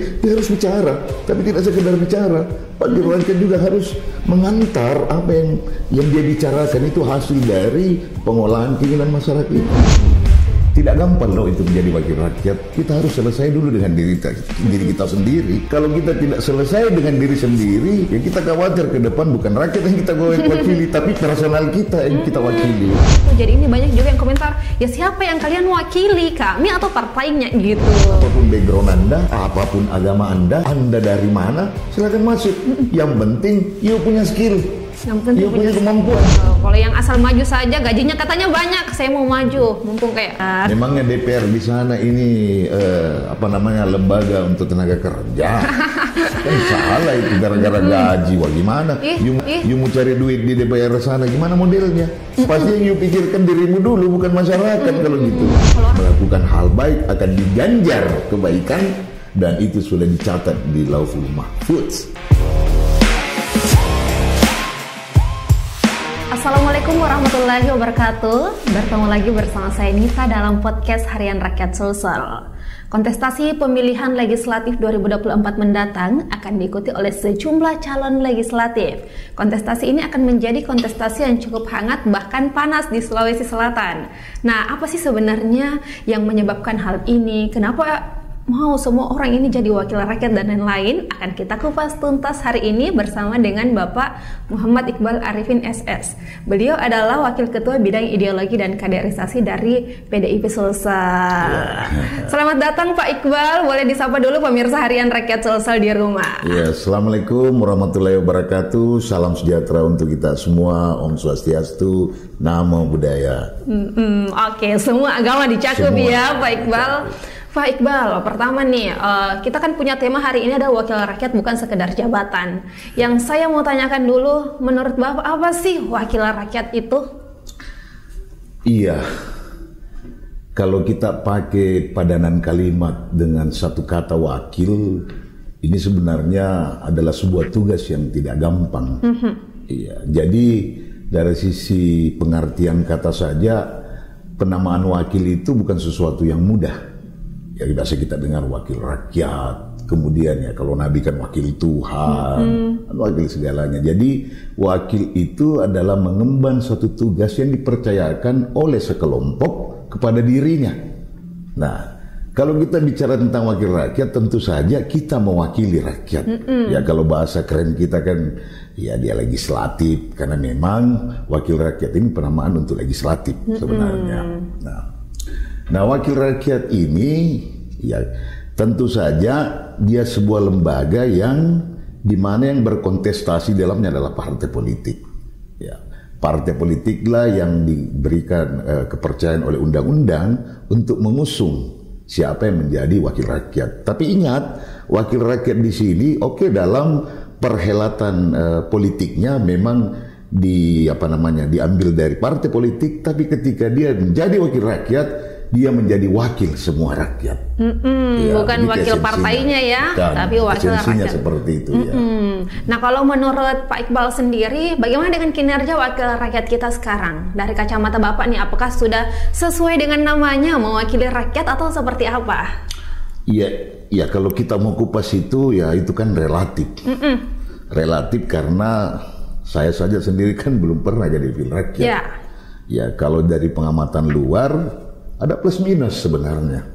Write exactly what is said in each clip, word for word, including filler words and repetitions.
Dia harus bicara, tapi tidak sekedar bicara. Wakil rakyat juga harus mengantar apa yang yang dia bicarakan itu hasil dari pengolahan keinginan masyarakat itu. Tidak gampang loh itu menjadi wakil rakyat. Kita harus selesai dulu dengan diri kita, diri kita sendiri. Kalau kita tidak selesai dengan diri sendiri, ya kita khawatir ke depan bukan rakyat yang kita wakili, tapi personal kita yang kita wakili. Jadi ini banyak juga yang komentar, ya siapa yang kalian wakili, kami atau partainya gitu. Apapun background Anda, apapun agama Anda, Anda dari mana, silakan masuk. Yang penting, you punya skill. Yang penting punya kemampuan. Oh, kalau yang asal maju saja gajinya katanya banyak, saya mau maju, mumpung kayak. Uh. Memangnya D P R di sana ini uh, apa namanya lembaga untuk tenaga kerja? Kan salah itu gara-gara gaji. Wah gimana? Ih, you, ih. you mau cari duit di D P R sana gimana modelnya? Pasti yang you pikirkan dirimu dulu bukan masyarakat kalau gitu. Melakukan hal baik akan diganjar kebaikan dan itu sudah dicatat di Lauhul Mahfuz. Assalamualaikum warahmatullahi wabarakatuh. Bertemu lagi bersama saya Nita dalam podcast Harian Rakyat Sulsel. Kontestasi pemilihan legislatif dua ribu dua puluh empat mendatang akan diikuti oleh sejumlah calon legislatif. Kontestasi ini akan menjadi kontestasi yang cukup hangat bahkan panas di Sulawesi Selatan. Nah, apa sih sebenarnya yang menyebabkan hal ini? Kenapa mau semua orang ini jadi wakil rakyat dan lain-lain? Akan kita kupas tuntas hari ini bersama dengan Bapak Muhammad Iqbal Arifin S S. Beliau adalah Wakil Ketua Bidang Ideologi dan Kaderisasi dari P D I P Sulsel. Ya. Selamat datang Pak Iqbal, boleh disapa dulu pemirsa Harian Rakyat Sulsel di rumah. Ya, Assalamualaikum warahmatullahi wabarakatuh. Salam sejahtera untuk kita semua. Om Swastiastu, Namo Buddhaya. Mm-mm, Oke, okay. Semua agama dicakup semua. Ya Pak Iqbal. Pak Iqbal, pertama nih, uh, kita kan punya tema hari ini ada wakil rakyat bukan sekedar jabatan. Yang saya mau tanyakan dulu, menurut Bapak apa sih wakil rakyat itu? Iya, kalau kita pakai padanan kalimat dengan satu kata wakil, ini sebenarnya adalah sebuah tugas yang tidak gampang. Mm-hmm. Iya, jadi dari sisi pengertian kata saja, penamaan wakil itu bukan sesuatu yang mudah. Ya biasa kita dengar wakil rakyat, kemudian ya kalau Nabi kan wakil Tuhan, mm-hmm. wakil segalanya. Jadi wakil itu adalah mengemban suatu tugas yang dipercayakan oleh sekelompok kepada dirinya. Nah, kalau kita bicara tentang wakil rakyat, tentu saja kita mewakili rakyat. Mm-hmm. Ya kalau bahasa keren kita kan, ya dia legislatif, karena memang wakil rakyat ini penamaan untuk legislatif mm-hmm. sebenarnya. Nah. Nah, wakil rakyat ini ya tentu saja dia sebuah lembaga yang dimana yang berkontestasi dalamnya adalah partai politik. Ya, partai politiklah yang diberikan uh, kepercayaan oleh undang-undang untuk mengusung siapa yang menjadi wakil rakyat. Tapi ingat, wakil rakyat di sini oke okay, dalam perhelatan uh, politiknya memang di apa namanya diambil dari partai politik, tapi ketika dia menjadi wakil rakyat dia menjadi wakil semua rakyat. Ya, bukan wakil partainya ya, bukan, tapi wakil rakyat. Seperti itu ya. Nah, kalau menurut Pak Iqbal sendiri, bagaimana dengan kinerja wakil rakyat kita sekarang? Dari kacamata Bapak nih, apakah sudah sesuai dengan namanya mewakili rakyat atau seperti apa? Iya, ya kalau kita mau kupas itu ya itu kan relatif. Mm-mm. Relatif karena saya saja sendiri kan belum pernah jadi wakil rakyat. Ya, ya kalau dari pengamatan luar ada plus minus sebenarnya.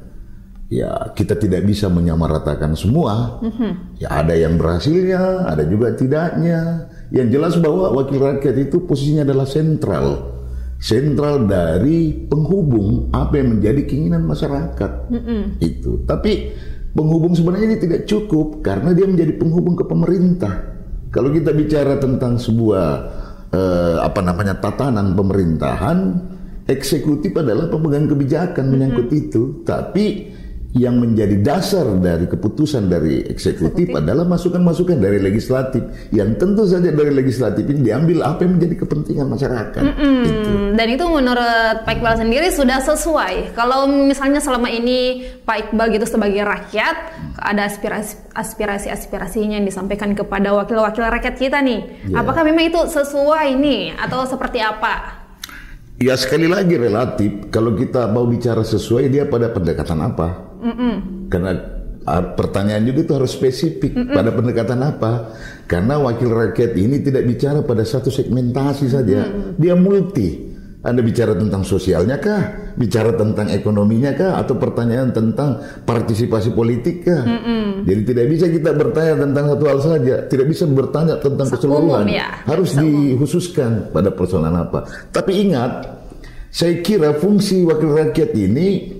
Ya kita tidak bisa menyamaratakan semua. Mm-hmm. Ya ada yang berhasilnya, ada juga tidaknya. Yang jelas bahwa wakil rakyat itu posisinya adalah sentral, sentral dari penghubung apa yang menjadi keinginan masyarakat. Mm-hmm. Itu. Tapi penghubung sebenarnya ini tidak cukup karena dia menjadi penghubung ke pemerintah. Kalau kita bicara tentang sebuah eh, apa namanya tatanan pemerintahan, eksekutif adalah pemegang kebijakan menyangkut mm-hmm. itu, tapi yang menjadi dasar dari keputusan dari eksekutif, eksekutif adalah masukan-masukan dari legislatif, yang tentu saja dari legislatif ini diambil apa yang menjadi kepentingan masyarakat. Mm-hmm. Itu. Dan itu menurut Pak Iqbal sendiri sudah sesuai. Kalau misalnya selama ini Pak Iqbal gitu sebagai rakyat, ada aspirasi aspirasi-aspirasinya yang disampaikan kepada wakil-wakil rakyat kita nih, yeah. Apakah memang itu sesuai nih atau seperti apa? Ya sekali lagi relatif. Kalau kita mau bicara sesuai, dia pada pendekatan apa? Mm-mm. Karena pertanyaan juga itu harus spesifik mm-mm. pada pendekatan apa. Karena wakil rakyat ini tidak bicara pada satu segmentasi saja, mm-mm. dia multi. Anda bicara tentang sosialnya kah, bicara tentang ekonominya kah, atau pertanyaan tentang partisipasi politik kah? Mm-mm. Jadi tidak bisa kita bertanya tentang satu hal saja, tidak bisa bertanya tentang keseluruhan, ya. Harus dikhususkan pada persoalan apa. Tapi ingat, saya kira fungsi wakil rakyat ini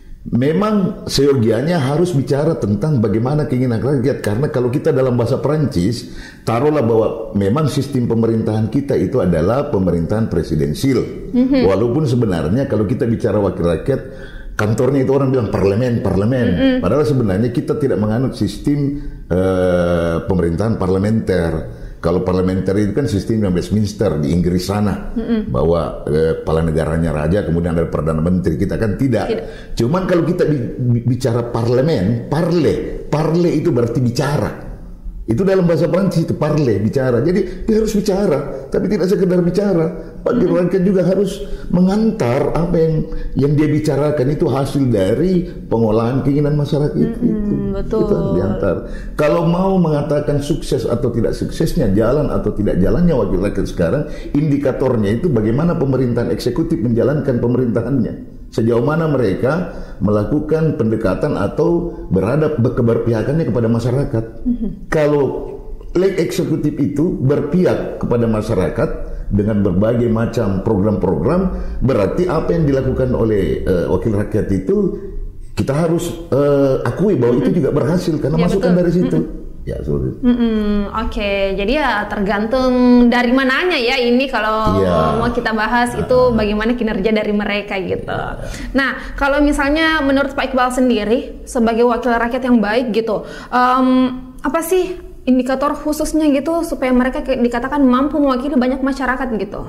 memang seyogianya harus bicara tentang bagaimana keinginan rakyat. Karena kalau kita dalam bahasa Perancis, taruhlah bahwa memang sistem pemerintahan kita itu adalah pemerintahan presidensil. Mm-hmm. Walaupun sebenarnya kalau kita bicara wakil rakyat, kantornya itu orang bilang parlemen, parlemen. Mm-hmm. Padahal sebenarnya kita tidak menganut sistem uh, pemerintahan parlementer. Kalau parlementer itu kan sistemnya Westminster di Inggris sana, mm-hmm. bahwa eh, kepala negaranya raja, kemudian ada perdana menteri. Kita kan tidak. tidak. Cuman kalau kita bi- bicara parlemen, parle, parle itu berarti bicara. Itu dalam bahasa Prancis itu parle, bicara. Jadi dia harus bicara, tapi tidak sekedar bicara. Wakil mm-hmm. rakyat juga harus mengantar apa yang yang dia bicarakan itu hasil dari pengolahan keinginan masyarakat mm-hmm. itu. Betul. Itu harus diantar. Kalau mau mengatakan sukses atau tidak suksesnya, jalan atau tidak jalannya wakil rakyat sekarang, indikatornya itu bagaimana pemerintahan eksekutif menjalankan pemerintahannya. Sejauh mana mereka melakukan pendekatan atau berhadap keberpihakannya kepada masyarakat. Mm-hmm. Kalau leg eksekutif itu berpihak kepada masyarakat dengan berbagai macam program-program, berarti apa yang dilakukan oleh uh, wakil rakyat itu kita harus uh, akui bahwa mm-hmm. itu juga berhasil karena ya, masukan betul. Dari situ. Mm-hmm. Ya, sulit. Mm-hmm. Oke, okay. Jadi ya tergantung dari mananya ya ini kalau ya. Mau kita bahas itu uh. bagaimana kinerja dari mereka gitu. Ya. Nah, kalau misalnya menurut Pak Iqbal sendiri sebagai wakil rakyat yang baik gitu, um, apa sih indikator khususnya gitu supaya mereka dikatakan mampu mewakili banyak masyarakat gitu?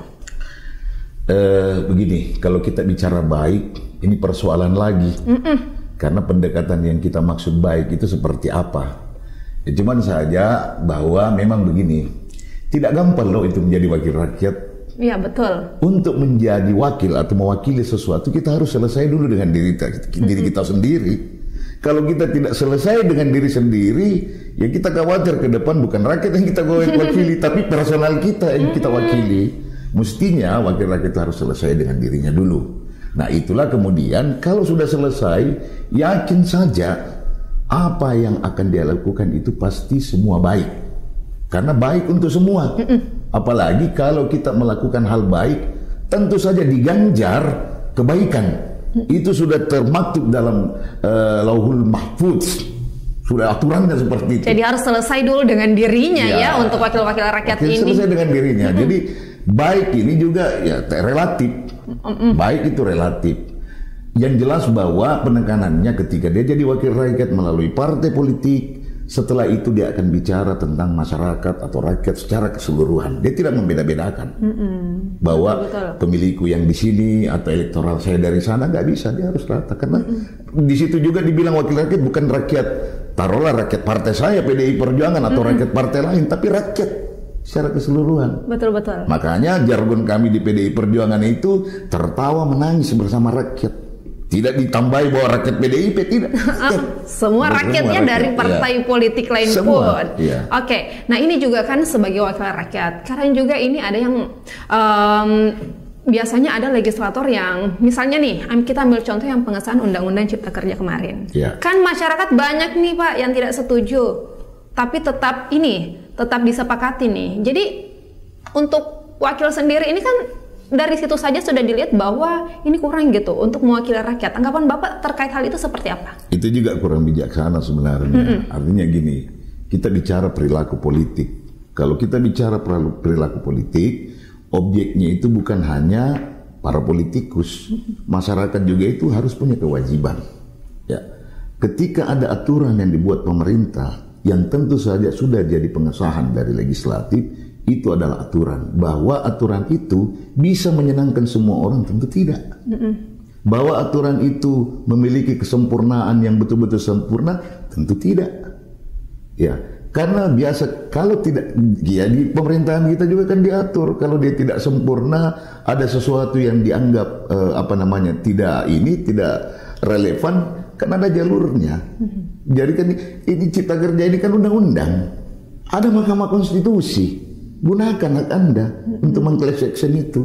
Uh, begini, kalau kita bicara baik, ini persoalan lagi. Mm-mm. Karena pendekatan yang kita maksud baik itu seperti apa? Ya, cuman saja bahwa memang begini, tidak gampang loh itu menjadi wakil rakyat. Iya betul. Untuk menjadi wakil atau mewakili sesuatu, kita harus selesai dulu dengan diri, diri kita sendiri. Kalau kita tidak selesai dengan diri sendiri, ya kita khawatir ke depan bukan rakyat yang kita wakili, tapi personal kita yang kita wakili. Mestinya wakil rakyat harus selesai dengan dirinya dulu. Nah itulah kemudian kalau sudah selesai, yakin saja apa yang akan dia lakukan itu pasti semua baik. Karena baik untuk semua. Mm-mm. Apalagi kalau kita melakukan hal baik, tentu saja diganjar kebaikan. Mm. Itu sudah termaktub dalam uh, Lauhul Mahfuz. Sudah aturannya seperti itu. Jadi harus selesai dulu dengan dirinya ya, ya untuk wakil-wakil rakyat wakil ini. Selesai dengan dirinya. Mm-hmm. Jadi baik ini juga ya relatif. Mm-hmm. Baik itu relatif. Yang jelas bahwa penekanannya ketika dia jadi wakil rakyat melalui partai politik, setelah itu dia akan bicara tentang masyarakat atau rakyat secara keseluruhan. Dia tidak membeda-bedakan. Mm-hmm. Bahwa betul, betul. Pemilihku yang di sini atau elektoral saya dari sana, nggak bisa. Dia harus rata. Karena mm-hmm. di situ juga dibilang wakil rakyat bukan rakyat, taruhlah rakyat partai saya P D I Perjuangan atau mm-hmm. rakyat partai lain, tapi rakyat secara keseluruhan. Betul-betul. Makanya jargon kami di P D I Perjuangan itu tertawa menangis bersama rakyat. Tidak ditambahi bahwa rakyat P D I P, tidak. Semua rakyatnya rakyat, dari partai ya. Politik lain semua, pun. Ya. Oke, nah ini juga kan sebagai wakil rakyat. Karena juga ini ada yang um, biasanya ada legislator yang misalnya nih, kita ambil contoh yang pengesahan Undang-Undang Cipta Kerja kemarin. Ya. Kan masyarakat banyak nih Pak yang tidak setuju, tapi tetap ini tetap disepakati nih. Jadi untuk wakil sendiri ini kan dari situ saja sudah dilihat bahwa ini kurang gitu untuk mewakili rakyat. Anggapan Bapak terkait hal itu seperti apa? Itu juga kurang bijaksana sebenarnya. Mm-mm. Artinya gini, kita bicara perilaku politik. Kalau kita bicara perilaku politik, objeknya itu bukan hanya para politikus. Masyarakat juga itu harus punya kewajiban. Ya, ketika ada aturan yang dibuat pemerintah, yang tentu saja sudah jadi pengesahan dari legislatif, itu adalah aturan. Bahwa aturan itu bisa menyenangkan semua orang, tentu tidak. Mm-mm. Bahwa aturan itu memiliki kesempurnaan yang betul-betul sempurna, tentu tidak. Ya, karena biasa kalau tidak, ya di pemerintahan kita juga kan diatur. Kalau dia tidak sempurna, ada sesuatu yang dianggap eh, apa namanya tidak ini tidak relevan, kan ada jalurnya. Jadi kan ini Cipta Kerja ini kan undang-undang, ada Mahkamah Konstitusi, gunakan hak Anda untuk meng-class action itu.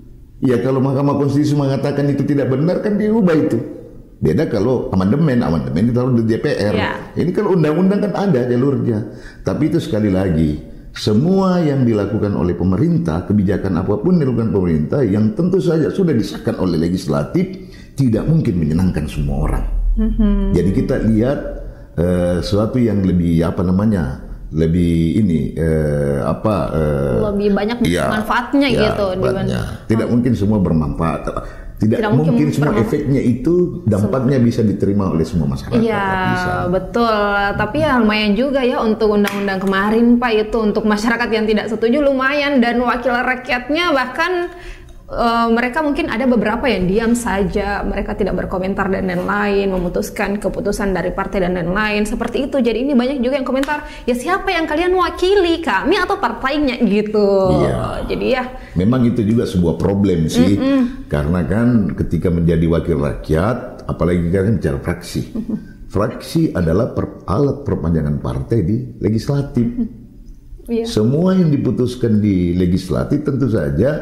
Ya kalau Mahkamah Konstitusi mengatakan itu tidak benar kan diubah itu. Beda kalau amandemen, amandemen itu harus di D P R. Ya. Ini kalau undang-undang kan ada jalurnya. Tapi itu sekali lagi, semua yang dilakukan oleh pemerintah, kebijakan apapun dilakukan pemerintah yang tentu saja sudah disahkan oleh legislatif, tidak mungkin menyenangkan semua orang. Mm-hmm. Jadi kita lihat uh, sesuatu yang lebih apa namanya, lebih ini uh, apa uh, lebih banyak ya, manfaatnya ya, gitu. Banyak. Tidak oh. mungkin semua bermanfaat. Tidak, Tidak mungkin, mungkin semua bermanfaat. Efeknya itu dampaknya semua. Bisa diterima oleh semua masyarakat. Iya betul. Tapi ya lumayan juga ya untuk undang-undang kemarin Pak itu untuk masyarakat yang tidak setuju lumayan, dan wakil rakyatnya bahkan uh, mereka mungkin ada beberapa yang diam saja, mereka tidak berkomentar dan lain-lain, memutuskan keputusan dari partai dan lain-lain seperti itu. Jadi ini banyak juga yang komentar, ya siapa yang kalian wakili, kami atau partainya gitu. Iya. Jadi ya memang itu juga sebuah problem sih. Mm-mm. Karena kan ketika menjadi wakil rakyat, apalagi kan bicara fraksi. Mm-hmm. Fraksi adalah per, alat perpanjangan partai di legislatif. Mm-hmm. Yeah. Semua yang diputuskan di legislatif tentu saja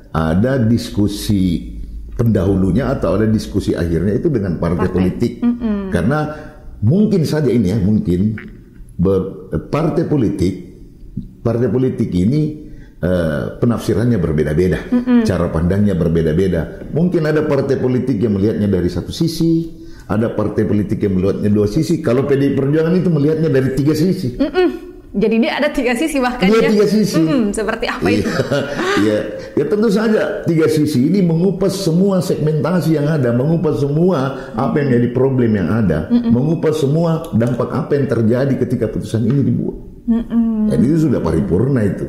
ada diskusi pendahulunya atau ada diskusi akhirnya itu dengan partai, partai. politik. Mm-hmm. Karena mungkin saja ini ya, mungkin ber, partai politik, partai politik ini Uh, penafsirannya berbeda-beda, mm-mm. cara pandangnya berbeda-beda. Mungkin ada partai politik yang melihatnya dari satu sisi, ada partai politik yang melihatnya dua sisi. Kalau P D I Perjuangan itu melihatnya dari tiga sisi. Mm-mm. Jadi dia ada tiga sisi bahkan dia ya. tiga sisi. Mm-mm. Seperti apa itu? ya, ya tentu saja tiga sisi ini mengupas semua segmentasi yang ada, mengupas semua apa yang jadi problem yang ada, Mm-mm. mengupas semua dampak apa yang terjadi ketika putusan ini dibuat. Mm-mm. Dan itu sudah paripurna itu.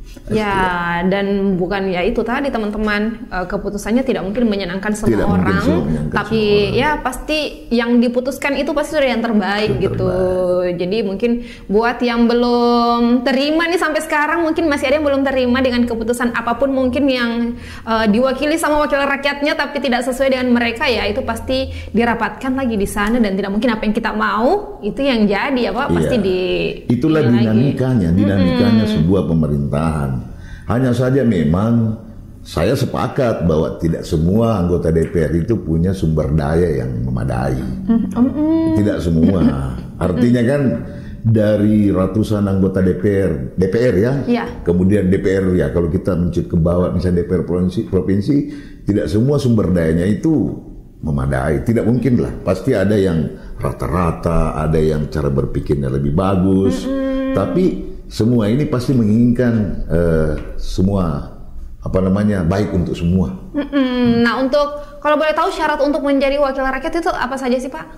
Ya, dan bukan ya itu tadi teman-teman, keputusannya tidak mungkin menyenangkan semua tidak orang, tapi semua orang. Ya pasti yang diputuskan itu pasti sudah yang terbaik yang gitu. Terbaik. Jadi mungkin buat yang belum terima nih sampai sekarang, mungkin masih ada yang belum terima dengan keputusan apapun mungkin yang uh, diwakili sama wakil rakyatnya tapi tidak sesuai dengan mereka, ya itu pasti dirapatkan lagi di sana, dan tidak mungkin apa yang kita mau itu yang jadi ya Pak, pasti iya. di itulah dinamikanya, lagi. dinamikanya mm-hmm. sebuah pemerintahan. Hanya saja memang saya sepakat bahwa tidak semua anggota D P R itu punya sumber daya yang memadai. Mm-hmm. Tidak semua. Artinya kan dari ratusan anggota D P R, D P R ya, yeah. kemudian D P R ya kalau kita mencit ke bawah misalnya D P R provinsi, provinsi, tidak semua sumber dayanya itu memadai. Tidak mungkin lah. Pasti ada yang rata-rata, ada yang cara berpikirnya lebih bagus. Mm-hmm. Tapi semua ini pasti menginginkan uh, semua apa namanya baik untuk semua. Mm-mm. Nah untuk kalau boleh tahu syarat untuk menjadi wakil rakyat itu apa saja sih Pak?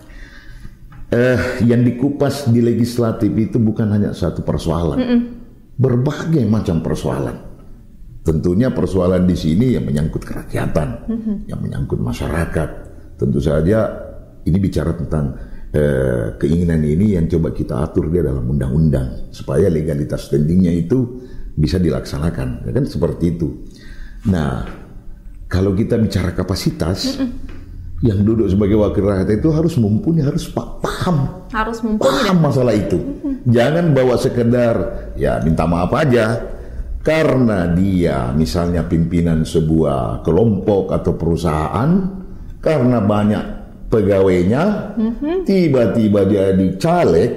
Uh, yang dikupas di legislatif itu bukan hanya satu persoalan, Mm-mm. berbagai macam persoalan. Tentunya persoalan di sini yang menyangkut kerakyatan, mm-hmm. yang menyangkut masyarakat. Tentu saja ini bicara tentang Eh, keinginan ini yang coba kita atur dia dalam undang-undang supaya legalitas standingnya itu bisa dilaksanakan, ya kan seperti itu. Nah, kalau kita bicara kapasitas, Mm-mm. yang duduk sebagai wakil rakyat itu harus mumpuni, harus paham, harus mumpuni paham masalah itu. Mm-mm. Jangan bawa sekedar ya minta maaf aja karena dia misalnya pimpinan sebuah kelompok atau perusahaan, karena banyak pegawainya, mm-hmm. tiba-tiba jadi caleg,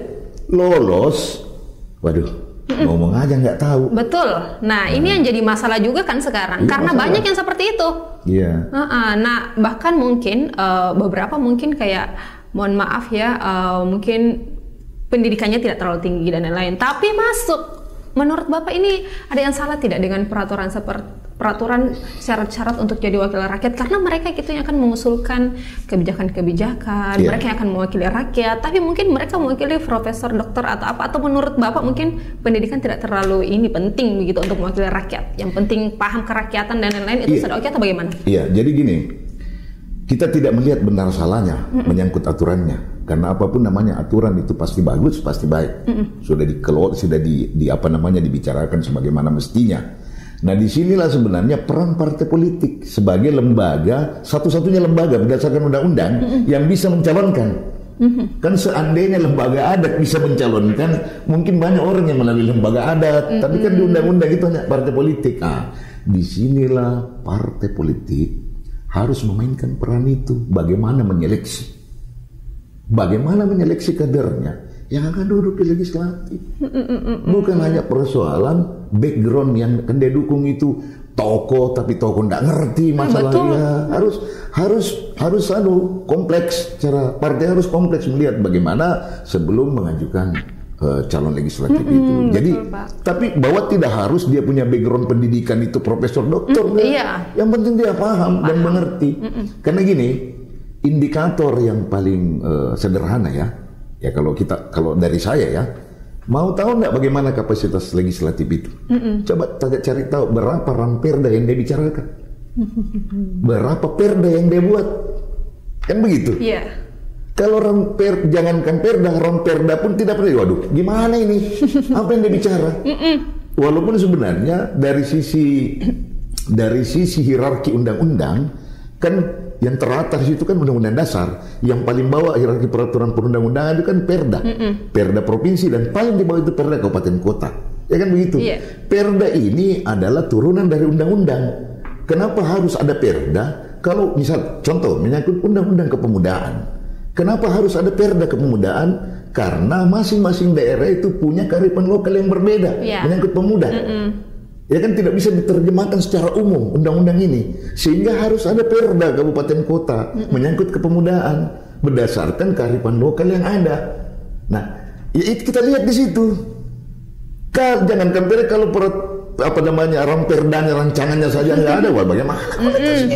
lolos, waduh, mm-mm. ngomong aja nggak tahu. Betul. Nah, hmm. ini yang jadi masalah juga kan sekarang, iya, karena masalah. Banyak yang seperti itu. Iya. Uh-uh. Nah, bahkan mungkin uh, beberapa mungkin kayak, mohon maaf ya, uh, mungkin pendidikannya tidak terlalu tinggi dan lain-lain, tapi masuk. Menurut Bapak ini ada yang salah tidak dengan peraturan seperti peraturan syarat-syarat untuk jadi wakil rakyat, karena mereka gitu yang akan mengusulkan kebijakan-kebijakan, yeah. mereka yang akan mewakili rakyat, tapi mungkin mereka mewakili profesor, dokter atau apa, atau menurut Bapak mungkin pendidikan tidak terlalu ini penting begitu untuk mewakili rakyat, yang penting paham kerakyatan dan lain-lain itu yeah. sudah oke atau bagaimana? Iya, yeah, jadi gini, kita tidak melihat benar salahnya Mm-mm. menyangkut aturannya, karena apapun namanya aturan itu pasti bagus, pasti baik, Mm-mm. sudah dikelola, sudah di, di apa namanya dibicarakan sebagaimana mestinya. Nah disinilah sebenarnya peran partai politik sebagai lembaga, satu-satunya lembaga berdasarkan undang-undang Mm-mm. yang bisa mencalonkan. Mm-hmm. Kan seandainya lembaga adat bisa mencalonkan, mungkin banyak orang yang melalui lembaga adat. Mm-hmm. Tapi kan di undang-undang itu hanya partai politik. Ah, disinilah partai politik harus memainkan peran itu. Bagaimana menyeleksi, bagaimana menyeleksi kadernya yang akan duduk di legislatif. Mm-hmm. Bukan hanya persoalan background yang akan dia dukung itu tokoh, tapi tokoh nggak ngerti masalahnya. Harus harus harus anu kompleks, cara partai harus kompleks melihat bagaimana sebelum mengajukan uh, calon legislatif mm-hmm, itu. Jadi betul, tapi bahwa tidak harus dia punya background pendidikan itu profesor doktor. Mm, iya. Yang penting dia paham, paham. dan mengerti. Mm-mm. Karena gini, indikator yang paling uh, sederhana ya, ya kalau kita kalau dari saya ya. Mau tahu nggak bagaimana kapasitas legislatif itu? Mm-mm. Coba cari tahu berapa ramperda yang dia bicarakan, berapa perda yang dia buat, kan begitu? Iya. Yeah. Kalau ramper, jangankan perda, ramperda pun tidak pernah. Waduh, gimana ini? Apa yang dia bicara? Mm-mm. Walaupun sebenarnya dari sisi dari sisi hierarki undang-undang kan. Yang teratas itu kan undang-undang dasar, yang paling bawah hierarki peraturan perundang-undangan itu kan perda, Mm-mm. perda provinsi, dan paling di bawah itu perda kabupaten kota, ya kan begitu. Yeah. Perda ini adalah turunan dari undang-undang. Kenapa harus ada perda? Kalau misal contoh menyangkut undang-undang kepemudaan, kenapa harus ada perda kepemudaan? Karena masing-masing daerah itu punya kearifan lokal yang berbeda yeah. menyangkut pemuda. Mm-mm. Ya kan tidak bisa diterjemahkan secara umum undang-undang ini, sehingga harus ada perda kabupaten kota mm-hmm. menyangkut kepemudaan berdasarkan kearifan lokal yang ada. Nah, ya itu kita lihat di situ. Kal, jangan kembali kalau per, apa namanya ramperdanya rancangannya saja nggak ada, wah bagaimana? Mm-hmm.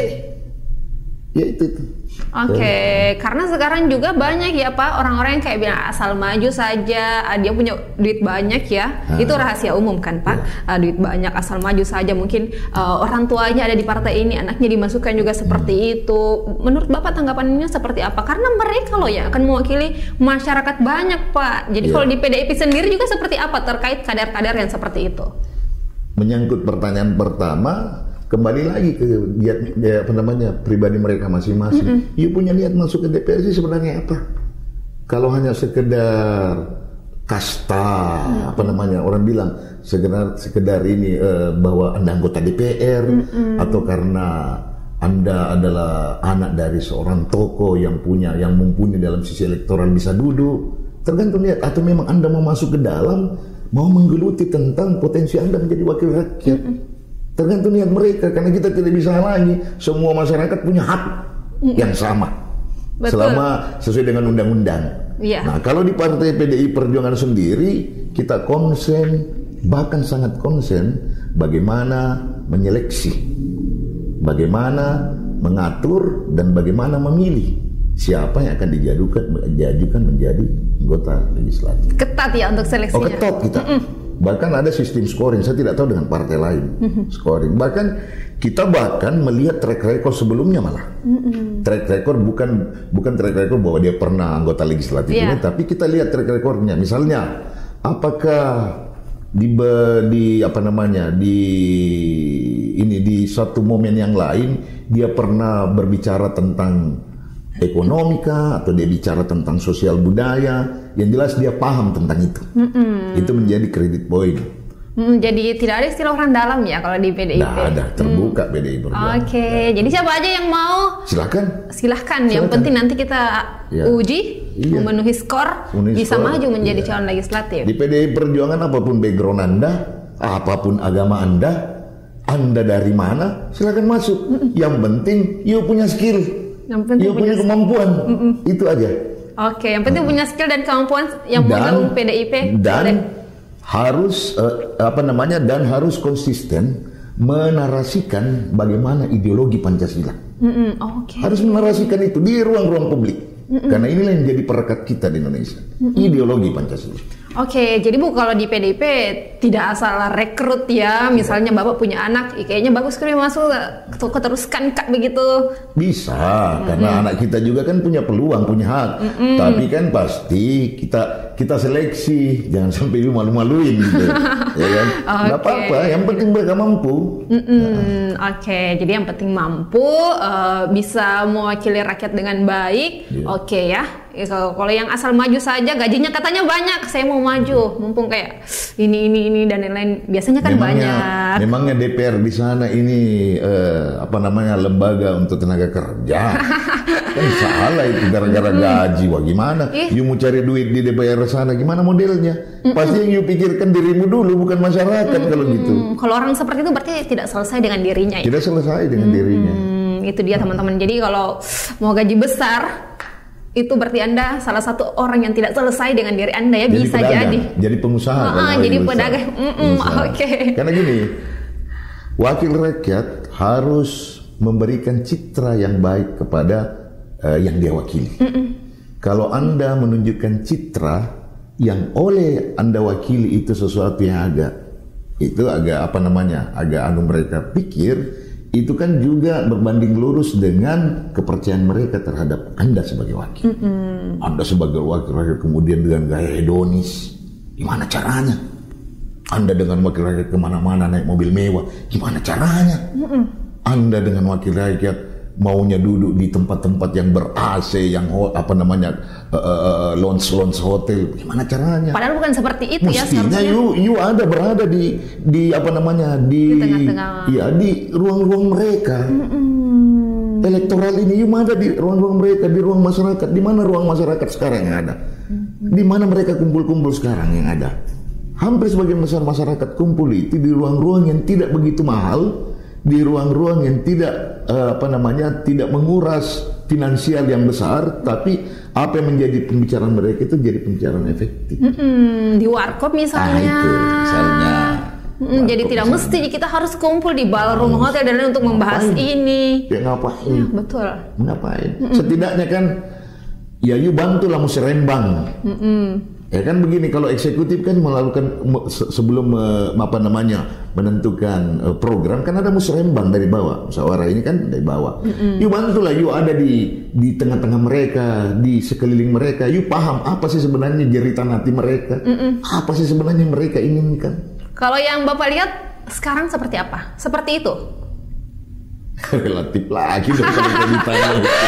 Ya itu. itu. Oke, okay. Karena sekarang juga banyak ya Pak orang-orang yang kayak bilang asal maju saja, dia punya duit banyak ya, ha. Itu rahasia umum kan Pak, ya. uh, duit banyak asal maju saja, mungkin uh, orang tuanya ada di partai ini, anaknya dimasukkan juga seperti hmm. itu. Menurut Bapak tanggapannya seperti apa? Karena mereka loh yang akan mewakili masyarakat banyak Pak. Jadi ya. Kalau di P D I P sendiri juga seperti apa terkait kader-kader yang seperti itu? Menyangkut pertanyaan pertama. Kembali lagi ke dia, dia apa namanya pribadi mereka masing-masing. Mm-hmm. You punya niat masuk ke D P R sih sebenarnya apa? Kalau hanya sekedar kasta, mm-hmm. apa namanya orang bilang sekedar sekedar ini uh, bahwa Anda anggota D P R mm-hmm. atau karena Anda adalah anak dari seorang tokoh yang punya yang mumpuni dalam sisi elektoral bisa duduk. Tergantung niat, atau memang Anda mau masuk ke dalam, mau menggeluti tentang potensi Anda menjadi wakil rakyat. Mm-hmm. Tergantung niat mereka, karena kita tidak bisa halangi. Semua masyarakat punya hak mm-hmm. yang sama. Betul. Selama sesuai dengan undang-undang. Yeah. Nah, kalau di Partai P D I Perjuangan sendiri kita konsen, bahkan sangat konsen bagaimana menyeleksi, bagaimana mengatur dan bagaimana memilih siapa yang akan dijadukan, diajukan menjadi anggota legislatif. Ketat ya untuk seleksinya. Oh, ketat kita. Mm-mm. Bahkan ada sistem scoring, saya tidak tahu dengan partai lain mm-hmm. scoring. Bahkan kita bahkan melihat track record sebelumnya malah. Mm-hmm. Track record bukan bukan track record bahwa dia pernah anggota legislatif yeah. ini, tapi kita lihat track recordnya. Misalnya, apakah di di apa namanya di ini di satu momen yang lain dia pernah berbicara tentang ekonomika atau dia bicara tentang sosial budaya, yang jelas dia paham tentang itu. Mm-mm. Itu menjadi kredit point. Mm, jadi tidak ada istilah orang dalam ya kalau di P D I P. Tidak ada, terbuka mm. P D I Perjuangan. Oke, okay. ya. Jadi siapa aja yang mau? Silahkan. Silahkan. Yang penting nanti kita ya. uji, iya. memenuhi skor, memenuhi bisa skor. maju menjadi iya. calon legislatif. Di P D I Perjuangan apapun background Anda, apapun agama Anda, Anda dari mana, silahkan masuk. Mm-mm. Yang penting, you punya skill. Yang penting ya, punya, punya kemampuan, Mm-mm. itu aja. Oke, yang penting hmm. punya skill dan kemampuan yang mau gabung P D I P. Dan boleh. harus uh, apa namanya dan harus konsisten menarasikan bagaimana ideologi Pancasila. Mm-mm, okay. Harus menarasikan itu di ruang-ruang publik. Mm-mm. Karena inilah yang jadi perekat kita di Indonesia, Mm-mm. ideologi Pancasila. Oke, okay, jadi Bu kalau di P D I P tidak asal rekrut ya, misalnya Bapak punya anak, kayaknya bagus sekali masuk, keteruskan Kak begitu. Bisa, mm-hmm. karena anak kita juga kan punya peluang, punya hak. Mm-hmm. Tapi kan pasti kita kita seleksi, jangan sampai malu-maluin gitu, ya kan? Okay. Nggak apa-apa, yang penting mereka mampu. Mm-hmm. Nah. Oke, okay, jadi yang penting mampu, uh, bisa mewakili rakyat dengan baik. Yeah. Oke okay, ya. Ya, kalau, kalau yang asal maju saja gajinya katanya banyak, saya mau maju, mumpung kayak ini ini ini dan lain-lain. Biasanya kan memangnya, banyak. Memangnya D P R di sana ini eh, apa namanya lembaga untuk tenaga kerja? Kan salah itu gara-gara gaji. Wah gimana? Ih. You mau cari duit di D P R sana gimana modelnya? Mm-mm. Pasti yang you pikirkan dirimu dulu bukan masyarakat. Mm-mm. Kalau gitu. Kalau orang seperti itu berarti tidak selesai dengan dirinya. Ya? Tidak selesai dengan mm-hmm. dirinya. Itu dia teman-teman. Jadi kalau mau gaji besar itu berarti Anda salah satu orang yang tidak selesai dengan diri Anda ya, jadi bisa pedagang, jadi. Jadi pengusaha. Oh, jadi pedagang. Oke. Okay. Karena gini, wakil rakyat harus memberikan citra yang baik kepada uh, yang dia wakili. Mm-mm. Kalau Anda menunjukkan citra yang oleh Anda wakili itu sesuatu yang agak itu agak apa namanya, agak anu mereka pikir. Itu kan juga berbanding lurus dengan kepercayaan mereka terhadap Anda sebagai wakil. Mm-hmm. Anda sebagai wakil rakyat kemudian dengan gaya hedonis, gimana caranya? Anda dengan wakil rakyat kemana-mana naik mobil mewah, gimana caranya? Mm-hmm. Anda dengan wakil rakyat maunya duduk di tempat-tempat yang ber-A C, yang apa namanya uh, uh, lounge-lounge hotel, gimana caranya? Padahal bukan seperti itu. Mestinya ya. Mestinya you, you ada berada di di apa namanya di, di tengah-tengah. Ya di ruang-ruang mereka. Mm-mm. Elektoral ini you ada di ruang-ruang mereka, di ruang masyarakat. Di mana ruang masyarakat sekarang yang ada? Mm-hmm. Di mana mereka kumpul-kumpul sekarang yang ada? Hampir sebagian besar masyarakat kumpul itu di ruang-ruang yang tidak begitu mahal. Di ruang-ruang yang tidak uh, apa namanya tidak menguras finansial yang besar, tapi apa yang menjadi pembicaraan mereka itu jadi pembicaraan efektif. Mm-mm, di warkop misalnya. Ah, itu misalnya. Mm, jadi tidak misalnya. Mesti kita harus kumpul di ballroom nah, hotel dan lain untuk membahas ngapain? Ini. Ya ngapain? Ya, betul. Ngapain? Mm-mm. Setidaknya kan, ya you bantulah musrembang. Mm-mm. Ya kan begini, kalau eksekutif kan melakukan sebelum apa namanya menentukan program kan ada musrembang dari bawah, musyawarah ini kan dari bawah. Mm-hmm. You bantulah, you ada di di tengah-tengah mereka, di sekeliling mereka, you paham apa sih sebenarnya jeritan hati mereka, mm-hmm. apa sih sebenarnya mereka inginkan. Kalau yang Bapak lihat sekarang seperti apa? Seperti itu? Relatif lagi dong kalau ditanya.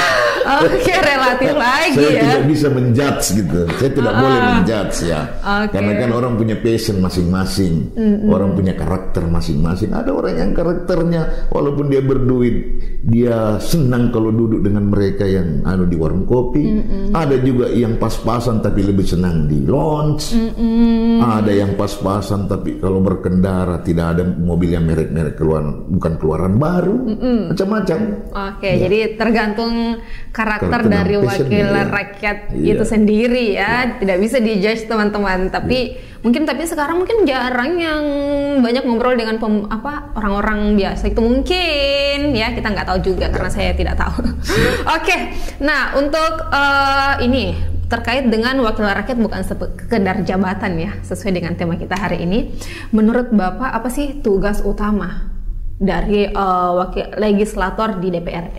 Oke, relatif lagi saya ya. Saya tidak bisa menjudge gitu. Saya tidak uh, boleh menjudge ya. Okay. Karena kan orang punya passion masing-masing. Mm-hmm. Orang punya karakter masing-masing. Ada orang yang karakternya walaupun dia berduit, dia senang kalau duduk dengan mereka yang anu di warung kopi. Mm-hmm. Ada juga yang pas-pasan tapi lebih senang di lounge. Mm-hmm. Ada yang pas-pasan tapi kalau berkendara tidak ada mobil yang merek-merek keluaran, bukan keluaran baru. Mm-hmm. Macam-macam. Oke, okay, ya. Jadi tergantung karakter, karakter dari wakil ya. Rakyat iya. itu sendiri ya. ya, tidak bisa dijudge teman-teman. Tapi ya. mungkin tapi sekarang mungkin jarang yang banyak ngobrol dengan pem, apa orang-orang biasa itu mungkin ya, kita nggak tahu juga ya. Karena saya tidak tahu. Oke, okay. Nah untuk uh, ini terkait dengan wakil rakyat bukan sekedar jabatan ya, sesuai dengan tema kita hari ini. Menurut Bapak apa sih tugas utama dari uh, wakil legislator di D P R D?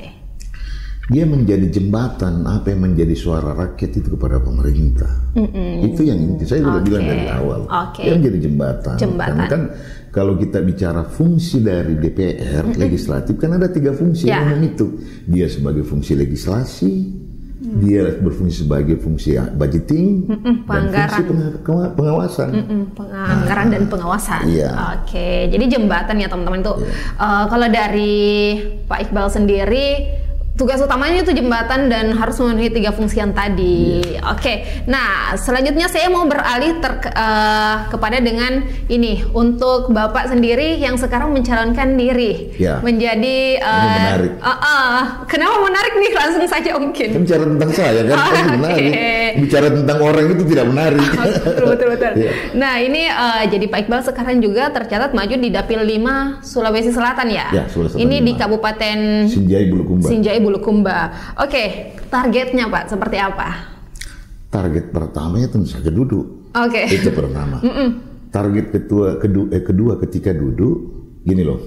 Dia menjadi jembatan apa yang menjadi suara rakyat itu kepada pemerintah. Mm-mm. Itu yang inti. Saya sudah okay. bilang dari awal. Okay. Dia menjadi jembatan. jembatan. Karena kan kalau kita bicara fungsi dari D P R Mm-mm. legislatif kan ada tiga fungsi yeah. umum itu. Dia sebagai fungsi legislasi, mm. dia berfungsi sebagai fungsi budgeting, Mm-mm. dan fungsi peng- pengawasan. Mm-mm. Penganggaran nah, dan pengawasan. Iya. Oke, okay. Jadi jembatan ya teman-teman itu. Yeah. Uh, kalau dari Pak Iqbal sendiri, tugas utamanya itu jembatan dan harus memenuhi tiga fungsi yang tadi. Yeah. Oke, okay. Nah selanjutnya saya mau beralih ter, uh, kepada dengan ini untuk Bapak sendiri yang sekarang mencalonkan diri yeah. menjadi. Uh, ini menarik. Uh, uh, kenapa menarik nih? Langsung saja mungkin. Kan bicara tentang saya kan, oh, kan menarik. Okay. Bicara tentang orang itu tidak menarik. betul betul. betul. Yeah. Nah ini uh, jadi Pak Iqbal sekarang juga tercatat maju di Dapil lima Sulawesi Selatan ya. Yeah, Sulawesi Selatan ini lima. Di Kabupaten Sinjai Bulukumba. Sinjai Bulukumba. Oke, targetnya Pak seperti apa? Target pertamanya tentu saja duduk. Oke. Itu pertama. Mm-mm. Target kedua, kedua, eh, kedua ketika duduk, gini loh.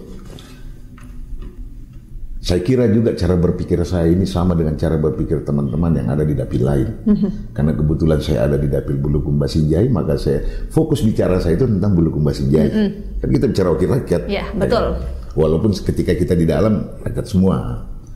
Saya kira juga cara berpikir saya ini sama dengan cara berpikir teman-teman yang ada di dapil lain. Mm-hmm. Karena kebetulan saya ada di dapil Bulukumba Sinjai, maka saya fokus bicara saya itu tentang Bulukumba Sinjai. Mm-hmm. Kan kita bicara wakil rakyat. Ya, betul. Ya, walaupun ketika kita di dalam rakyat semua.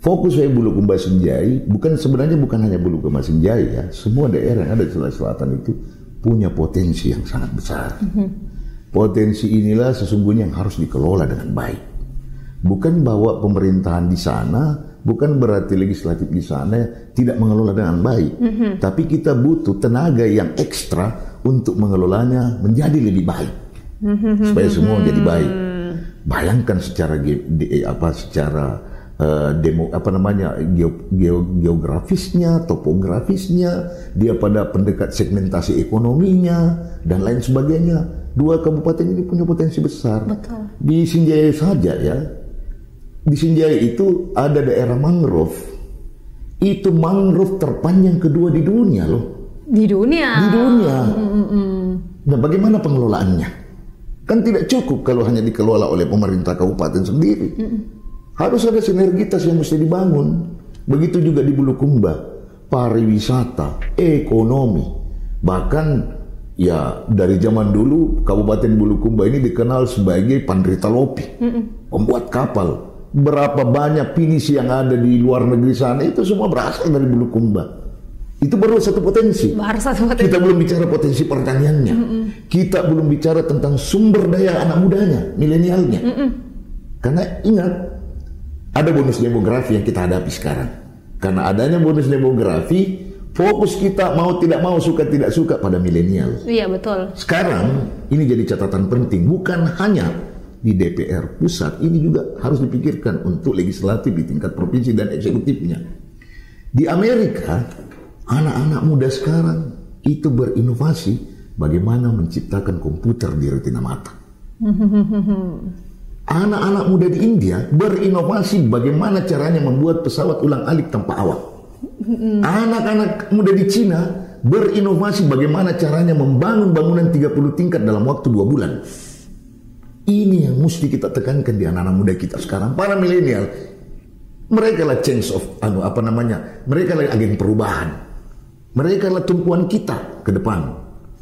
fokus saya Bulukumba Senjai, bukan sebenarnya bukan hanya Bulukumba Senjai ya, semua daerah yang ada di Sulawesi Selatan itu punya potensi yang sangat besar. Mm-hmm. Potensi inilah sesungguhnya yang harus dikelola dengan baik. Bukan bahwa pemerintahan di sana, bukan berarti legislatif di sana tidak mengelola dengan baik. Mm-hmm. Tapi kita butuh tenaga yang ekstra untuk mengelolanya menjadi lebih baik. Mm-hmm. Supaya semua jadi baik. Bayangkan secara ge- de- apa secara uh, demo apa namanya geo- geo- geografisnya, topografisnya, dia pada pendekat segmentasi ekonominya dan lain sebagainya. Dua kabupaten ini punya potensi besar. Betul. Di Sinjai saja ya. Di Sinjai itu ada daerah mangrove. Itu mangrove terpanjang kedua di dunia loh. Di dunia. Di dunia. Mm-mm. Nah, bagaimana pengelolaannya? Kan tidak cukup kalau hanya dikelola oleh pemerintah kabupaten sendiri. Mm-mm. Harus ada sinergitas yang mesti dibangun. Begitu juga di Bulukumba, pariwisata, ekonomi. Bahkan ya dari zaman dulu Kabupaten Bulukumba ini dikenal sebagai Pandrita Lopi, Mm-mm. pembuat kapal. Berapa banyak pinisi yang ada di luar negeri sana itu semua berasal dari Bulukumba. Itu baru satu potensi. Baru satu potensi. Kita belum bicara potensi pertaniannya. Mm-mm. Kita belum bicara tentang sumber daya anak mudanya, milenialnya. Mm-mm. Karena ingat, ada bonus demografi yang kita hadapi sekarang. Karena adanya bonus demografi, fokus kita mau tidak mau, suka tidak suka pada milenial. Iya, betul. Sekarang ini jadi catatan penting, bukan hanya di D P R pusat, ini juga harus dipikirkan untuk legislatif di tingkat provinsi dan eksekutifnya. Di Amerika, anak-anak muda sekarang itu berinovasi bagaimana menciptakan komputer di retina mata. Anak-anak muda di India berinovasi bagaimana caranya membuat pesawat ulang-alik tanpa awak. Anak-anak muda di Cina berinovasi bagaimana caranya membangun bangunan tiga puluh tingkat dalam waktu dua bulan. Ini yang mesti kita tekankan di anak-anak muda kita sekarang, para milenial. Mereka lah change of anu apa namanya? Mereka lah agen perubahan. Mereka adalah tumpuan kita ke depan.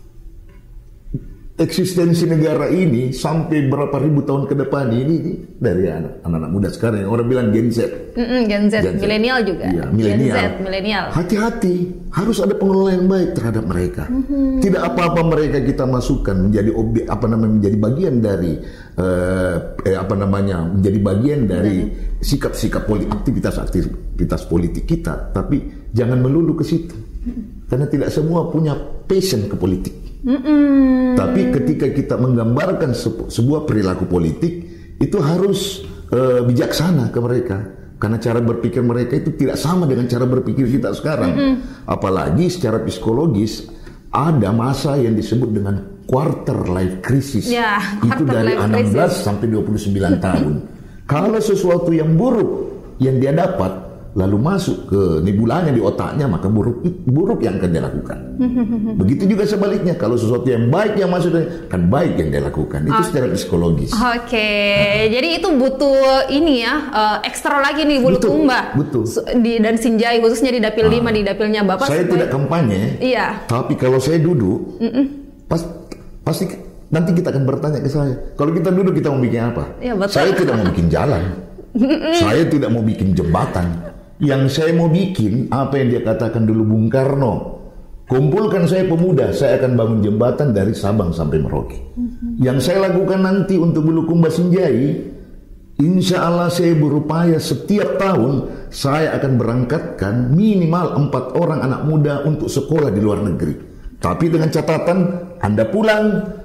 Eksistensi negara ini sampai berapa ribu tahun ke depan ini, ini dari anak, anak muda sekarang yang orang bilang Gen Z. Mm-mm, Gen Z, Z. Milenial juga. Iya, milenial. Gen Z, milenial. Hati-hati, harus ada pengelolaan yang baik terhadap mereka. Mm-hmm. Tidak apa-apa mereka kita masukkan menjadi objek apa namanya menjadi bagian dari uh, eh, apa namanya menjadi bagian dari mm-hmm. sikap-sikap politik, aktivitas-aktivitas politik kita, tapi jangan melulu ke situ. Mm-hmm. Karena tidak semua punya passion ke politik. Mm-mm. Tapi ketika kita menggambarkan sebuah perilaku politik itu harus uh, bijaksana ke mereka, karena cara berpikir mereka itu tidak sama dengan cara berpikir kita sekarang. Mm-mm. Apalagi secara psikologis ada masa yang disebut dengan quarter life crisis, ya, itu dari enam belas crisis sampai dua puluh sembilan tahun. Kalau sesuatu yang buruk yang dia dapat lalu masuk ke nebulanya di otaknya, maka buruk buruk yang akan dia lakukan. Begitu juga sebaliknya, kalau sesuatu yang baik yang masuk kan baik yang dia lakukan. Itu okay. Secara psikologis. Oke, okay. Jadi itu butuh ini ya, uh, ekstra lagi nih Bulukumba. Betul. betul. Di, dan Sinjai khususnya di Dapil ah. lima, di dapilnya Bapak. Saya supaya... tidak kampanye. Iya. Tapi kalau saya duduk, pas, pasti nanti kita akan bertanya ke saya. Kalau kita duduk kita mau bikin apa? Ya, betul. Saya tidak mau bikin jalan. Saya tidak mau bikin jembatan. Yang saya mau bikin, apa yang dia katakan dulu Bung Karno, kumpulkan saya pemuda, saya akan bangun jembatan dari Sabang sampai Merauke. Mm-hmm. Yang saya lakukan nanti untuk Bulukumba Senjai, insya Allah saya berupaya setiap tahun saya akan berangkatkan minimal empat orang anak muda untuk sekolah di luar negeri. Tapi dengan catatan, Anda pulang,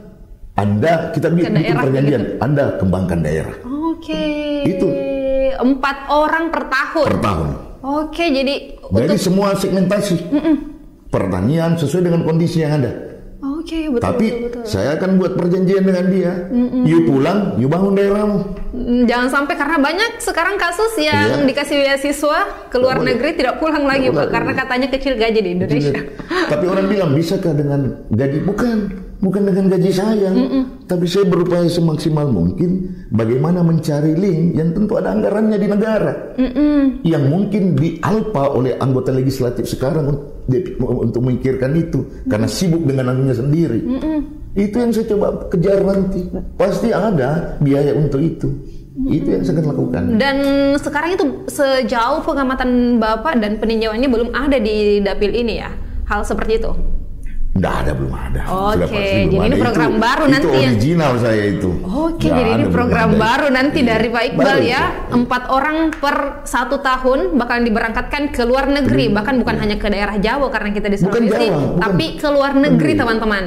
Anda, kita bikin perjanjian, gitu. Anda kembangkan daerah. Oke. Okay. Itu. Empat orang per tahun. Per tahun. Oke, jadi Jadi untuk... semua segmentasi Mm-mm. pertanian sesuai dengan kondisi yang ada. Oke, betul. Tapi betul, betul. saya akan buat perjanjian dengan dia. Mm-mm. You pulang, you bangun daerahmu. Jangan sampai karena banyak sekarang kasus yang iya. dikasih beasiswa ke luar Boleh. negeri tidak pulang lagi, Pak, karena katanya kecil gaji di Indonesia. Tapi orang bilang bisakah dengan gaji? Bukan, bukan dengan gaji saya. Mm-mm. Tapi saya berupaya semaksimal mungkin bagaimana mencari link yang tentu ada anggarannya di negara. Mm-mm. Yang mungkin dialpa oleh anggota legislatif sekarang untuk memikirkan itu. Mm-mm. Karena sibuk dengan anunya sendiri. Mm-mm. Itu yang saya coba kejar nanti. Pasti ada biaya untuk itu. Itu yang saya akan lakukan. Dan sekarang itu sejauh pengamatan Bapak dan peninjauannya belum ada di dapil ini ya, hal seperti itu? Nggak ada, belum ada. Oke, okay. Jadi ini program itu, baru itu nanti ya? Itu original saya itu. Oke, okay, jadi ini program baru nanti iya. dari Pak Iqbal baru ya. Itu. Empat orang per satu tahun bakalan diberangkatkan ke luar negeri. Hmm. Bahkan bukan ya. hanya ke daerah Jawa karena kita di Sulawesi, tapi ke luar negeri teman-teman.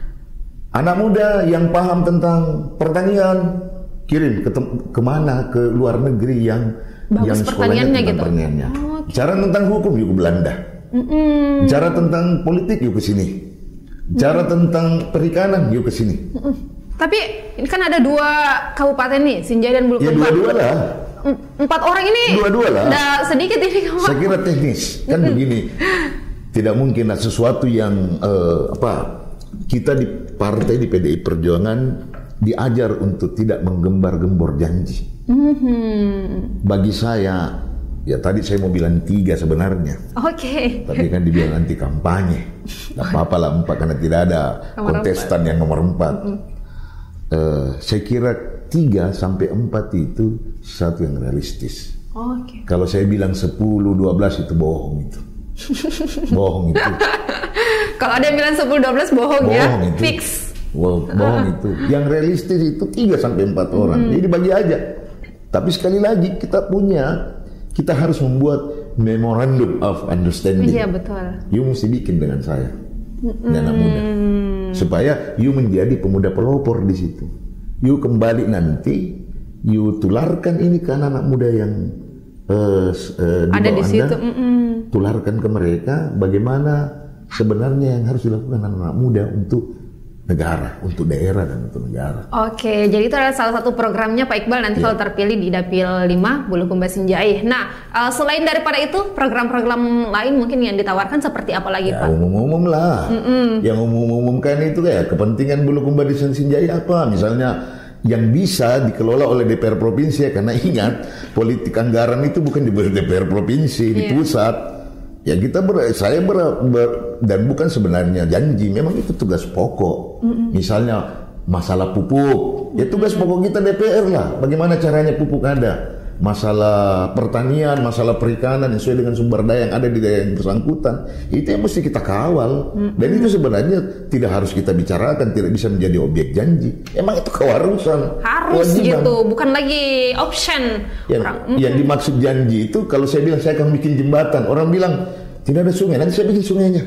Anak muda yang paham tentang pertanian, kirim ke kemana ke luar negeri yang bagus yang pertaniannya gitu. Pertaniannya. Oh, okay. Cara tentang hukum yuk ke Belanda. Mm-mm. Cara tentang politik yuk ke sini. Cara mm-mm. tentang perikanan yuk ke sini. Mm-mm. Tapi kan ada dua kabupaten nih, Sinjai dan Bulukumba. Ya dua-dua lah. Empat orang ini. Dua-dua lah. Udah sedikit ini. Saya kira teknis. Kan mm-mm. begini. Tidak mungkin lah sesuatu yang uh, apa kita di partai di P D I Perjuangan diajar untuk tidak menggembar-gembor janji. Mm-hmm. Bagi saya, ya tadi saya mau bilang tiga sebenarnya. Oke. Okay. Tapi kan dibilang anti kampanye. Gak apa-apa lah empat karena tidak ada nomor kontestan empat. Yang nomor empat. Mm-hmm. Uh, saya kira tiga sampai empat itu satu yang realistis. Oke. Okay. Kalau saya bilang sepuluh, dua belas itu bohong itu. Bohong itu. Kalau ada yang bilang sepuluh, dua belas bohong, bohong ya. Itu. Fix. Wow, bohong uh. itu. Yang realistis itu tiga sampai empat orang. Hmm. Jadi bagi aja. Tapi sekali lagi kita punya, kita harus membuat memorandum of understanding. Iya betul. You mesti bikin dengan saya, hmm. anak muda, supaya you menjadi pemuda pelopor di situ. You kembali nanti, you tularkan ini ke anak-anak muda yang uh, uh, di ada di Anda, situ. Mm-mm. Tularkan ke mereka bagaimana sebenarnya yang harus dilakukan anak-anak muda untuk negara, untuk daerah dan untuk negara. Oke, jadi itu adalah salah satu programnya Pak Iqbal nanti yeah. kalau terpilih di Dapil lima Bulukumba Sinjai. Nah, uh, selain daripada itu, program-program lain mungkin yang ditawarkan seperti apa lagi ya, Pak? Umum-umum lah. Mm-mm. Yang umum-umum kan itu kayak kepentingan Bulukumba di Sinjai apa? Misalnya yang bisa dikelola oleh D P R provinsi ya, karena ingat politik anggaran itu bukan di D P R provinsi, yeah. di pusat. Ya kita ber, saya ber, ber, dan bukan sebenarnya janji, memang itu tugas pokok. Mm-mm. Misalnya masalah pupuk, ya tugas pokok kita D P R lah. Bagaimana caranya pupuk ada? Masalah pertanian, masalah perikanan yang sesuai dengan sumber daya yang ada di daerah yang bersangkutan, itu yang mesti kita kawal. Mm-hmm. Dan itu sebenarnya tidak harus kita bicarakan, tidak bisa menjadi objek janji. Emang itu keharusan. Harus kewajiban. Gitu, bukan lagi option. Yang, orang, mm-hmm. yang dimaksud janji itu, kalau saya bilang saya akan bikin jembatan, orang bilang tidak ada sungai, nanti saya bikin sungainya.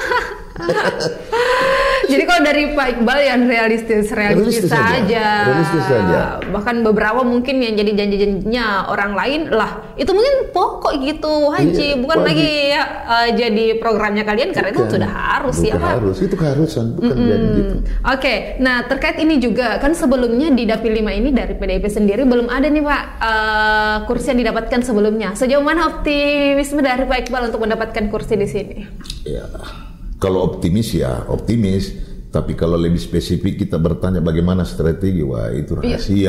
Jadi kalau dari Pak Iqbal yang realistis, realistis, realistis saja. Realistis saja. Bahkan beberapa mungkin yang jadi janji-janjinya orang lain lah, itu mungkin pokok gitu, Haji. Iya, bukan wajib. Lagi ya, uh, jadi programnya kalian karena bukan, itu sudah harus ya Pak. Harus, itu keharusan, bukan mm-hmm. janji gitu. Oke, okay. Nah terkait ini juga kan sebelumnya di Dapil lima ini dari P D I P sendiri belum ada nih Pak uh, kursi yang didapatkan sebelumnya. Sejauh mana optimisme dari Pak Iqbal untuk mendapatkan kursi di sini? Ya. Kalau optimis ya optimis, tapi kalau lebih spesifik kita bertanya bagaimana strategi, wah itu rahasia.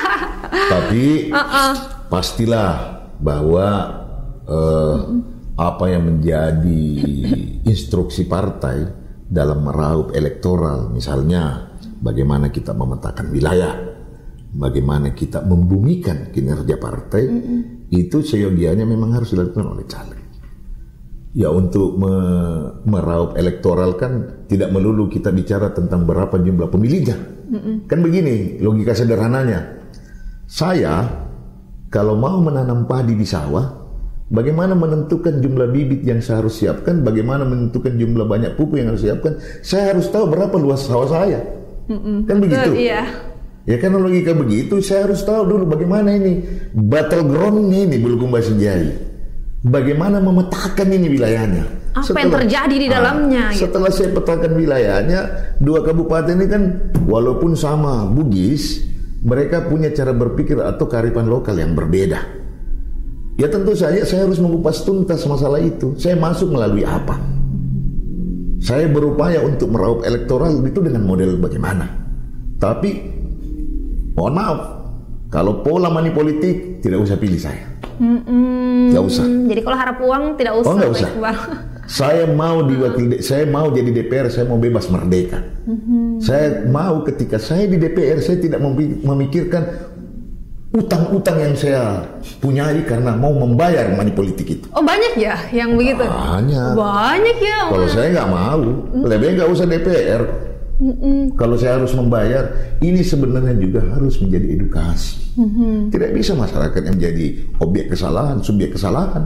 Tapi uh-uh. pastilah bahwa uh, uh-uh. apa yang menjadi instruksi partai dalam meraup elektoral, misalnya bagaimana kita memetakan wilayah, bagaimana kita membumikan kinerja partai, uh-uh. itu seyogianya memang harus dilakukan oleh caleg. Ya untuk me- meraup elektoral kan tidak melulu kita bicara tentang berapa jumlah pemilihnya. Mm-mm. Kan begini logika sederhananya. Saya kalau mau menanam padi di sawah, bagaimana menentukan jumlah bibit yang saya harus siapkan, bagaimana menentukan jumlah banyak pupuk yang harus siapkan, saya harus tahu berapa luas sawah saya. Mm-mm. Kan begitu? Betul, iya. Ya kan logika begitu, saya harus tahu dulu bagaimana ini battleground-nya ini Bulukumba Sinjai. Bagaimana memetakan ini wilayahnya? Apa setelah, yang terjadi di dalamnya? Ah, gitu. Setelah saya petakan wilayahnya, dua kabupaten ini kan walaupun sama Bugis, mereka punya cara berpikir atau kearifan lokal yang berbeda. Ya tentu saja saya harus mengupas tuntas masalah itu. Saya masuk melalui apa? Saya berupaya untuk meraup elektoral itu dengan model bagaimana? Tapi, mohon maaf, kalau pola money politik tidak usah pilih saya. Mm-mm. Gak usah. Jadi kalau harap uang tidak usah. Oh, gak usah. Saya mau diwakil, saya mau jadi D P R, saya mau bebas merdeka. Mm-hmm. Saya mau ketika saya di D P R, saya tidak memikirkan utang-utang yang saya punyai karena mau membayar money politik itu. Oh banyak ya yang begitu? Banyak. Banyak ya. Kalau saya nggak mau, lebih nggak usah D P R. Mm-mm. Kalau saya harus membayar, ini sebenarnya juga harus menjadi edukasi. Mm-hmm. Tidak bisa masyarakat yang menjadi objek kesalahan, subjek kesalahan.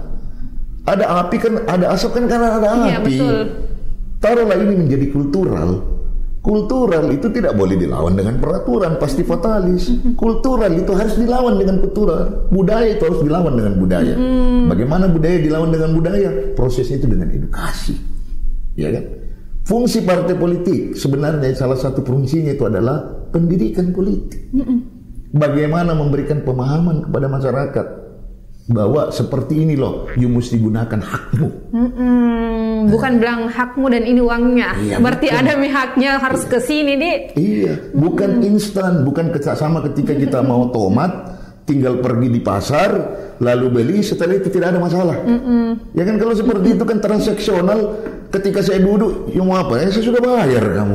Ada api kan, ada asap kan karena ada api. Iya, betul. Taruhlah ini menjadi kultural. Kultural itu tidak boleh dilawan dengan peraturan, pasti fatalis. Kultural itu harus dilawan dengan kultural. Budaya itu harus dilawan dengan budaya. Hmm. Bagaimana budaya dilawan dengan budaya? Prosesnya itu dengan edukasi. Ya kan? Fungsi partai politik sebenarnya salah satu fungsinya itu adalah pendidikan politik. Hmm. Bagaimana memberikan pemahaman kepada masyarakat bahwa seperti ini loh, you mesti gunakan hakmu. Mm-mm, bukan bilang hakmu dan ini uangnya. Iya, berarti bukan. Ada haknya harus ke sini nih. Iya, bukan mm-mm. instan, bukan sama ketika kita mau tomat, tinggal pergi di pasar, lalu beli, setelah itu tidak ada masalah. Mm-mm. Ya kan kalau seperti itu kan transaksional. Ketika saya duduk, you mau apa? Ya, saya sudah bayar kamu.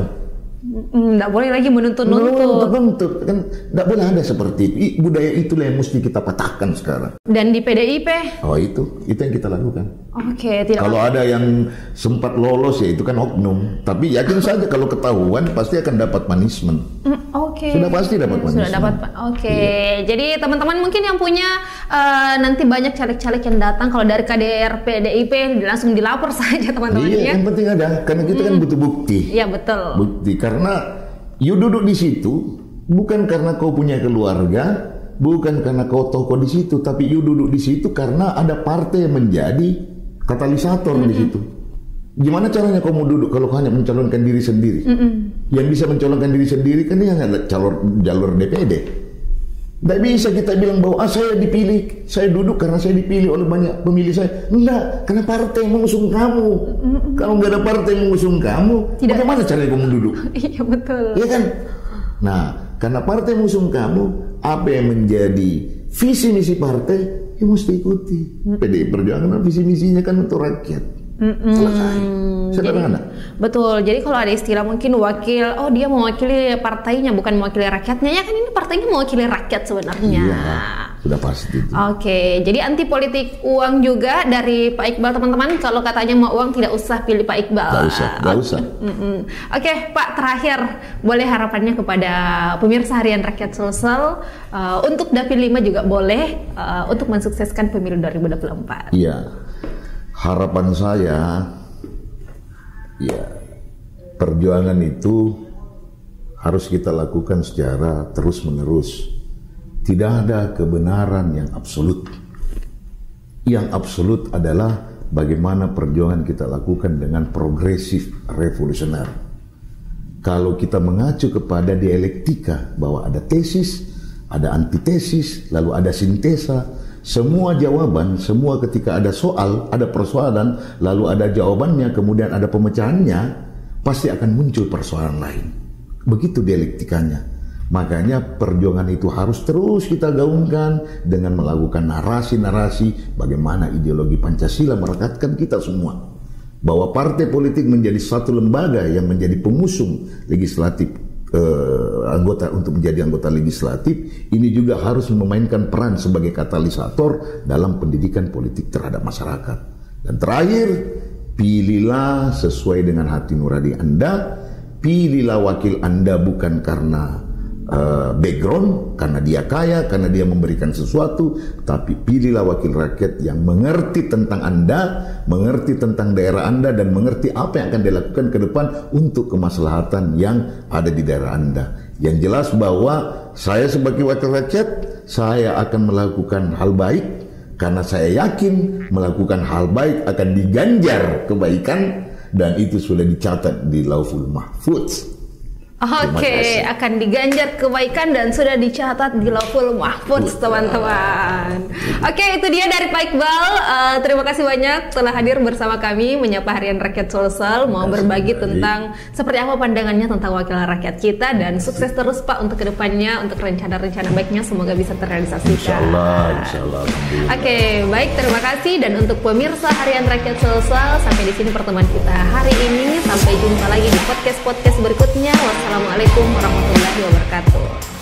Nggak boleh lagi menuntut-nuntut. Menuntut kan nggak boleh ada seperti itu. I, budaya itulah yang mesti kita patahkan sekarang. Dan di P D I P? Oh itu, itu yang kita lakukan. Oke, tidak. Kalau ada yang sempat lolos ya itu kan oknum. Tapi yakin saja kalau ketahuan pasti akan dapat punishment. Mm, Oke. Okay. Sudah pasti dapat punishment. Sudah dapat. Oke. Okay. Iya. Jadi teman-teman mungkin yang punya uh, nanti banyak caleg-caleg yang datang kalau dari K D R P D I P langsung dilapor saja teman-teman. Iya, ya. Yang penting ada. Karena kita mm. kan butuh bukti. Iya betul. Bukti karena you duduk di situ bukan karena kau punya keluarga, bukan karena kau tokoh di situ, tapi you duduk di situ karena ada partai yang menjadi katalisator mm-hmm. di situ. Gimana caranya kau mau duduk kalau kau hanya mencalonkan diri sendiri? Mm-hmm. Yang bisa mencalonkan diri sendiri kan dia nggak jalur jalur D P D. Tidak bisa kita bilang bahwa ah, saya dipilih, saya duduk karena saya dipilih oleh banyak pemilih saya. Enggak, karena partai yang mengusung kamu. Mm-hmm. Kalau nggak ada partai yang mengusung kamu, tidak. Bagaimana caranya kamu duduk? Iya betul. Iya kan? Nah, karena partai yang mengusung kamu, apa yang menjadi visi misi partai, ya mesti ikuti. Mm-hmm. P D I Perjuangan visi misinya kan untuk rakyat. Selesai. Sederhana. Jadi, betul. Jadi kalau ada istilah mungkin wakil, oh dia mewakili partainya bukan mewakili rakyatnya, ya kan ini partainya mewakili rakyat sebenarnya. Iya, sudah pasti. Oke, jadi anti politik uang juga dari Pak Iqbal teman-teman. Kalau katanya mau uang tidak usah pilih Pak Iqbal. Gak usah, gak usah. Oke, Oke Pak, terakhir boleh harapannya kepada pemirsa Harian Rakyat Sulsel uh, untuk Dapil lima juga boleh uh, untuk mensukseskan pemilu dua ribu dua puluh empat. Iya. Harapan saya, ya perjuangan itu harus kita lakukan secara terus-menerus. Tidak ada kebenaran yang absolut. Yang absolut adalah bagaimana perjuangan kita lakukan dengan progresif revolusioner. Kalau kita mengacu kepada dialektika bahwa ada tesis, ada antitesis, lalu ada sintesa. Semua jawaban, semua ketika ada soal, ada persoalan, lalu ada jawabannya, kemudian ada pemecahannya, pasti akan muncul persoalan lain. Begitu dialektikanya. Makanya perjuangan itu harus terus kita gaungkan dengan melakukan narasi-narasi bagaimana ideologi Pancasila merekatkan kita semua. Bahwa partai politik menjadi satu lembaga yang menjadi pengusung legislatif, Uh, anggota untuk menjadi anggota legislatif, ini juga harus memainkan peran sebagai katalisator dalam pendidikan politik terhadap masyarakat. Dan terakhir, pilihlah sesuai dengan hati nurani Anda, pilihlah wakil Anda bukan karena uh, background, karena dia kaya, karena dia memberikan sesuatu, tapi pilihlah wakil rakyat yang mengerti tentang Anda, mengerti tentang daerah Anda, dan mengerti apa yang akan dilakukan ke depan untuk kemaslahatan yang ada di daerah Anda. Yang jelas bahwa saya sebagai wakil rakyat, saya akan melakukan hal baik, karena saya yakin melakukan hal baik akan diganjar kebaikan, dan itu sudah dicatat di Lauhul Mahfuz. Oke, okay, akan diganjar kebaikan dan sudah dicatat di Lauhul Mahfuz, teman-teman. Oke, okay, itu dia dari Pak Iqbal. Uh, terima kasih banyak telah hadir bersama kami menyapa Harian Rakyat Sulsel, mau berbagi tentang seperti apa pandangannya tentang wakil rakyat kita, dan sukses terus Pak untuk kedepannya, untuk rencana-rencana baiknya semoga bisa terrealisasikan. Insyaallah, insyaallah. Oke, okay, baik, terima kasih, dan untuk pemirsa Harian Rakyat Sulsel, sampai di sini pertemuan kita hari ini. Sampai jumpa lagi di podcast-podcast berikutnya. Wassalamualaikum warahmatullahi wabarakatuh.